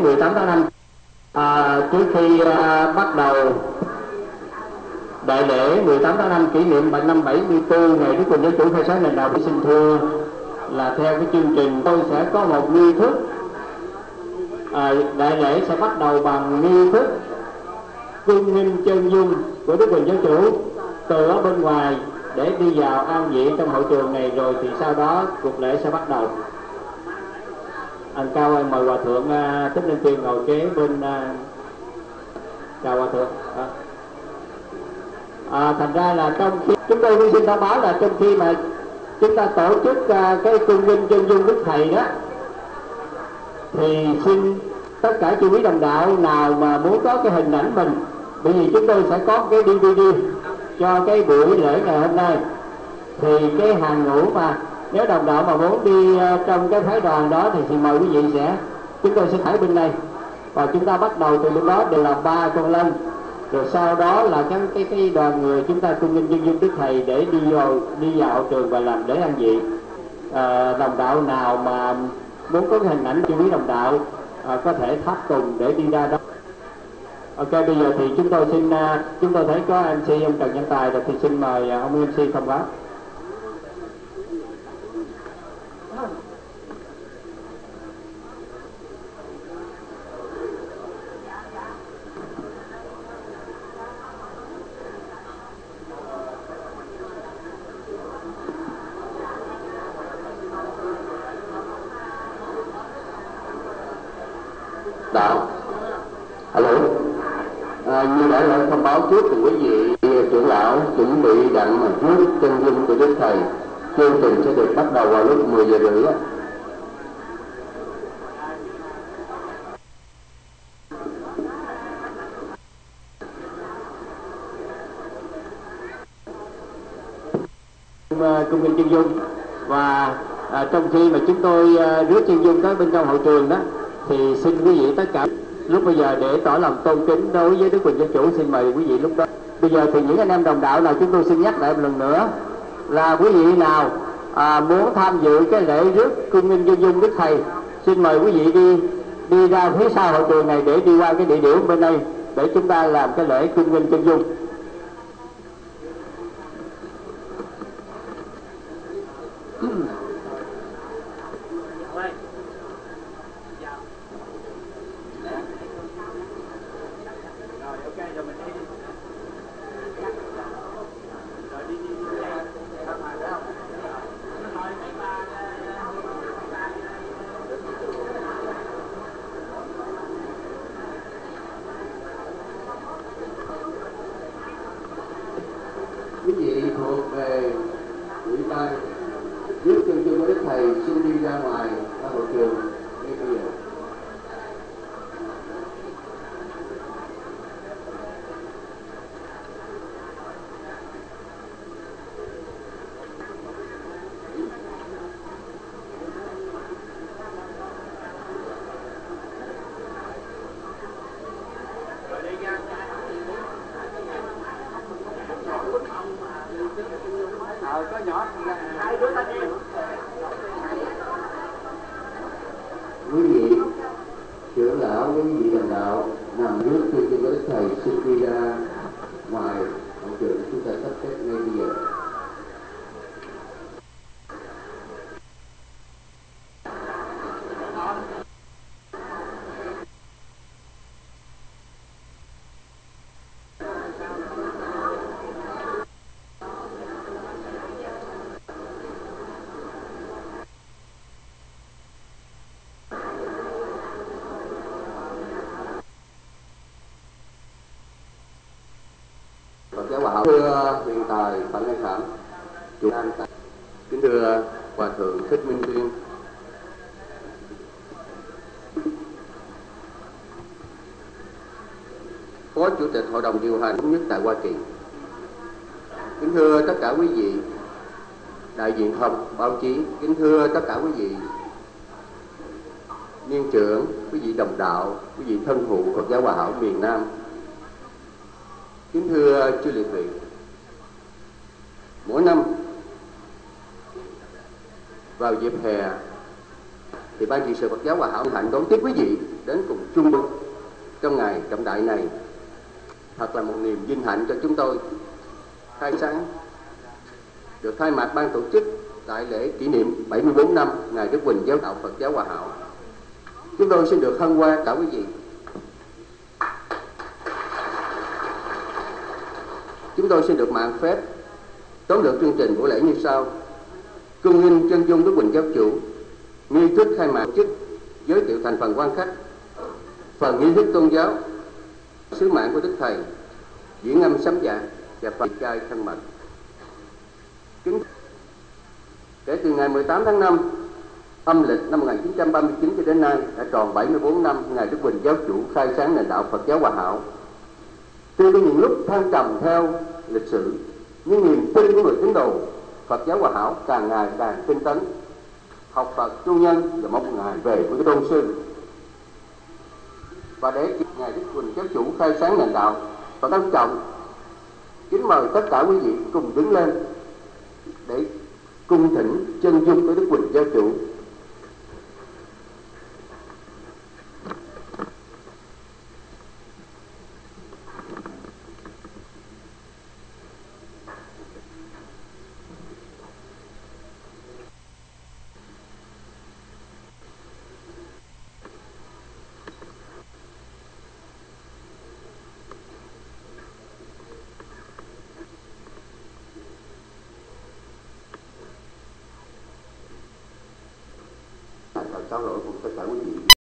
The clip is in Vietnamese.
18 tháng 5. Trước khi bắt đầu đại lễ 18 tháng 5 kỷ niệm năm 74 ngày Đức Quỳnh Giáo Chủ khai sáng nền đạo, xin thưa là theo cái chương trình tôi sẽ có một nghi thức. Đại lễ sẽ bắt đầu bằng nghi thức cung nghinh chân dung của Đức Quỳnh Giáo Chủ từ ở bên ngoài để đi vào an vị trong hội trường này, rồi thì sau đó cuộc lễ sẽ bắt đầu. Anh Cao ơi, mời Hòa Thượng Thích Linh Tiên ngồi kế bên. Chào Hòa Thượng. Thành ra là trong khi chúng tôi cũng xin thông báo là trong khi mà chúng ta tổ chức cái cung nghinh chân dung Đức Thầy đó, thì xin tất cả chư quý đồng đạo nào mà muốn có cái hình ảnh mình, bởi vì chúng tôi sẽ có cái DVD cho cái buổi lễ ngày hôm nay, thì cái hàng ngũ mà nếu đồng đạo mà muốn đi trong cái phái đoàn đó thì mời quý vị chúng tôi sẽ thải bên này, và chúng ta bắt đầu từ lúc đó đều là 3 con lân, rồi sau đó là cái đoàn người chúng ta cung nghinh chân dung Đức Thầy để đi vào hội trường và làm lễ an vị. Đồng đạo nào mà muốn có cái hình ảnh chư quý đồng đạo có thể tháp tùng để đi ra đó. Ok, bây giờ thì chúng tôi thấy có MC ông Trần Văn Tài rồi, thì xin mời ông MC thông báo. Đạo, alo, như đã thông báo trước thì quý vị trưởng lão chuẩn bị đặng mà rước chân dung của Đức Thầy. Chương trình sẽ được bắt đầu vào lúc 10 giờ rưỡi. Cung nghinh chân dung, và trong khi mà chúng tôi rước chân dung tới bên trong hội trường đó, thì xin quý vị tất cả lúc bây giờ để tỏ lòng tôn kính đối với Đức Quỳnh Giáo Chủ, xin mời quý vị lúc đó. Bây giờ thì những anh em đồng đạo nào, chúng tôi xin nhắc lại một lần nữa là quý vị nào muốn tham dự cái lễ rước cung nghinh chân dung Đức Thầy, xin mời quý vị đi ra phía sau hội trường này để đi qua cái địa điểm bên đây để chúng ta làm cái lễ cung nghinh chân dung. Quý vị thuộc về buổi ban rước chân dung của Đức Thầy xin đi ra ngoài ở hội trường ngay bây giờ. Quý vị trưởng lão, quý vị đồng đạo nằm rước chân dung của Đức Thầy xin đi ra ngoài hội trường, chúng ta sắp xếp ngay bây giờ. Giáo Hòa Hảo, thưa Huyền Tài Phạm Nhân Khảm, chủ an tại, kính thưa Hòa Thượng Thích Minh Tuyên, Phó Chủ tịch Hội đồng điều hành thống nhất tại Hoa Kỳ, kính thưa tất cả quý vị đại diện thông báo chí, kính thưa tất cả quý vị niên trưởng, quý vị đồng đạo, quý vị thân hữu Phật giáo Hòa Hảo miền Nam, kính thưa chư liệt vị, mỗi năm vào dịp hè thì Ban trị sự Phật giáo Hòa Hảo hạnh đón tiếp quý vị đến cùng chung bừng trong ngày trọng đại này. Thật là một niềm vinh hạnh cho chúng tôi khai sáng được thay mặt ban tổ chức đại lễ kỷ niệm 74 năm ngày Đức Quỳnh Giáo đạo Phật giáo Hòa Hảo. Chúng tôi xin được hân hoan cả quý vị. Chúng tôi xin được mạng phép tóm lược chương trình buổi lễ như sau: cung nghinh chân dung Đức Quỳnh Giáo chủ, nghi thức khai mạc chức giới thiệu thành phần quan khách, phần nghi thức tôn giáo, sứ mạng của Đức Thầy, diễn âm sấm dạ và phần trai thân mật. Kể từ ngày 18 tháng 5 âm lịch năm 1939 cho đến nay đã tròn 74 năm ngày Đức Quỳnh Giáo chủ khai sáng nền đạo Phật giáo Hòa Hảo. Tuy có những lúc thăng trầm theo lịch sử, nhưng niềm tin của người tín đồ Phật giáo Hòa Hảo càng ngày càng tinh tấn, học Phật tu nhân và mong ngày về với tôn sư. Và để ngày Đức Quỳnh Giáo chủ khai sáng nền đạo và trân trọng, kính mời tất cả quý vị cùng đứng lên để cung thỉnh chân dung của Đức Quỳnh Giáo chủ. Cáo lỗi cùng tất cả quý vị.